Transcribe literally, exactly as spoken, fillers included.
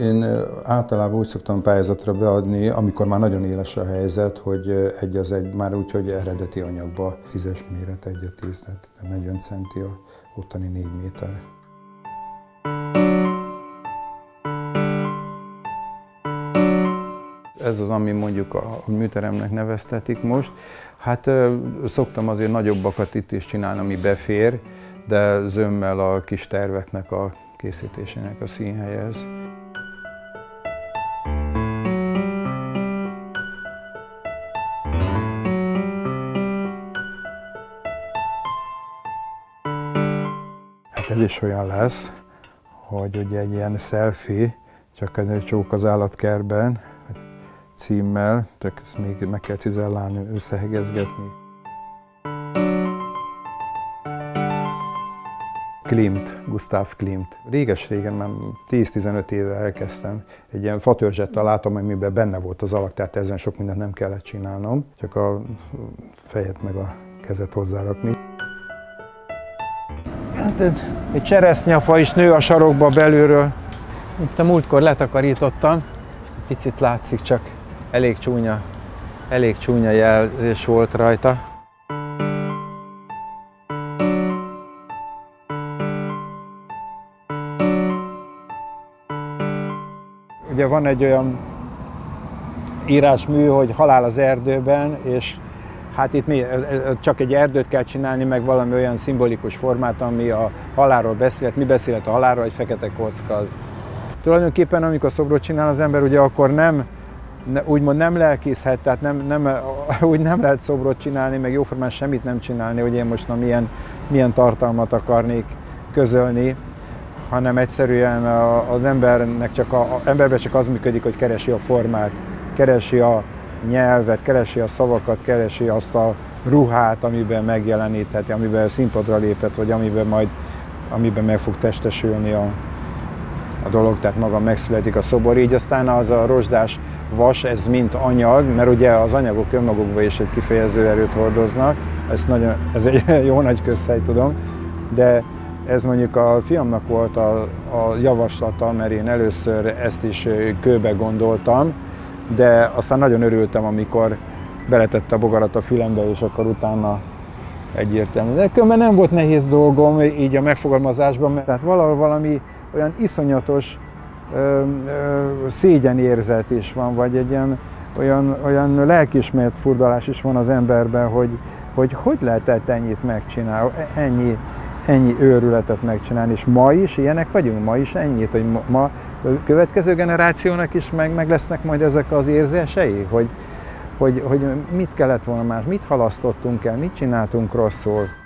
Én általában úgy szoktam pályázatra beadni, amikor már nagyon éles a helyzet, hogy egy az egy, már úgy, hogy eredeti anyagba tízes méret egy a tíz, tehát negyven centi a ottani négy méter. Ez az, ami mondjuk a műteremnek neveztetik most. Hát szoktam azért nagyobbakat itt is csinálni, ami befér, de zömmel a kis terveknek a készítésének a színhelyez. Hát ez is olyan lesz, hogy ugye egy ilyen selfie, csak egy csók az állatkertben, címmel, csak ezt még meg kell cizellálni, összehegezgetni. Klimt, Gustav Klimt. Réges-régen, már tíz-tizenöt éve elkezdtem. Egy ilyen fatörzset találtam, amiben benne volt az alak, tehát ezen sok mindent nem kellett csinálnom, csak a fejet meg a kezet hozzárakni. Hát ez egy cseresznyefa is nő a sarokba belülről. Itt a múltkor letakarítottam, picit látszik, csak elég csúnya, elég csúnya jelzés volt rajta. Ugye van egy olyan írásmű, hogy halál az erdőben, és hát itt mi, csak egy erdőt kell csinálni, meg valami olyan szimbolikus formát, ami a halálról beszélt. Mi beszélt a halálról? Egy fekete kocka. Tulajdonképpen amikor szobrot csinál az ember, ugye akkor nem, úgymond nem lelkészhet, tehát nem, nem, úgy nem lehet szobrot csinálni, meg jóformán semmit nem csinálni, hogy én most na, milyen, milyen tartalmat akarnék közölni, hanem egyszerűen az embernek csak, a, a, emberben csak az működik, hogy keresi a formát, keresi a nyelvet, keresi a szavakat, keresi azt a ruhát, amiben megjelenítheti, amiben színpadra lépett, vagy amiben majd amiben meg fog testesülni a, a dolog, tehát maga megszületik a szobor. Így aztán az a rozsdás vas, ez mint anyag, mert ugye az anyagok önmagukban is egy kifejező erőt hordoznak, ez, nagyon, ez egy jó nagy közhely, tudom, de ez mondjuk a fiamnak volt a, a javaslata, mert én először ezt is kőbe gondoltam, de aztán nagyon örültem, amikor beletette a bogarat a fülembe, és akkor utána egyértelmű. De különben nem volt nehéz dolgom így a megfogalmazásban, tehát valahol valami olyan iszonyatos ö, ö, szégyenérzet is van, vagy egy ilyen, olyan, olyan lelkiismeret furdalás is van az emberben, hogy hogy, hogy lehetett ennyit megcsinálni, ennyi, ennyi őrületet megcsinálni, és ma is ilyenek vagyunk, ma is ennyit, hogy ma a következő generációnak is meg, meg lesznek majd ezek az érzései, hogy, hogy, hogy mit kellett volna más, mit halasztottunk el, mit csináltunk rosszul.